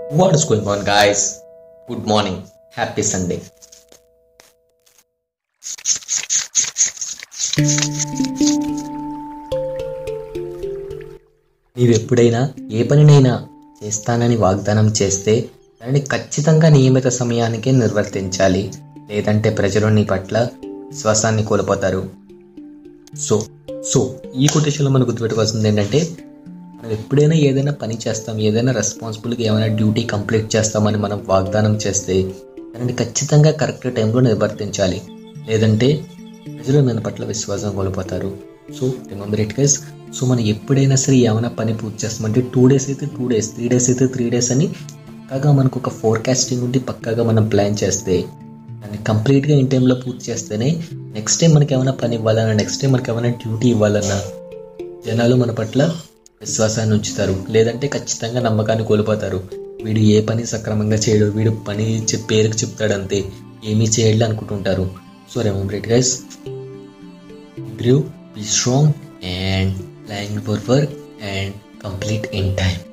What is going on, guys? Good morning. Happy Sunday. నీవెప్పుడైనా ఏ పనినైనా చేస్తానని వాగ్దానం చేస్తే దానిని ఖచ్చితంగా నియమిత సమయానికే నిర్వర్తించాలి, లేదంటే ప్రజలు నీ పట్ల విశ్వాసాన్ని కోల్పోతారు. సో సో ఈ కొటేషన్లో మనం గుర్తుపెట్టుకోవాల్సింది ఏంటంటే, మనం ఎప్పుడైనా ఏదైనా పని చేస్తాం, ఏదైనా రెస్పాన్సిబిలిటీ, ఏమైనా డ్యూటీ కంప్లీట్ చేస్తామని మనం వాగ్దానం చేస్తే దానిని ఖచ్చితంగా కరెక్ట్ టైంలో నిర్వర్తించాలి, లేదంటే ప్రజలు మన పట్ల విశ్వాసం కోల్పోతారు. So remember it guys. సో మనం ఎప్పుడైనా సరే ఏమైనా పని పూర్తి చేస్తామంటే 2 days అయితే 2 days, 3 days అయితే 3 days అని పక్కాగా మనకు ఒక ఫోర్కాస్టింగ్ ఉండి పక్కాగా మనం ప్లాన్ చేస్తే దాన్ని కంప్లీట్గా ఇన్ టైంలో పూర్తి చేస్తేనే నెక్స్ట్ టైం మనకి ఏమైనా పని ఇవ్వాలన్నా, నెక్స్ట్ టైం మనకి ఏమైనా డ్యూటీ ఇవ్వాలన్నా జనాలు మన పట్ల విశ్వాసాన్ని ఉంచుతారు, లేదంటే ఖచ్చితంగా నమ్మకాన్ని కోల్పోతారు. వీడు ఏ పని సక్రమంగా చేయడు, వీడు పని పేరుకు చెప్తాడు అంతే, ఏమీ చేయడు అనుకుంటుంటారు. So remember it guys, be strong and plan your work and complete in time.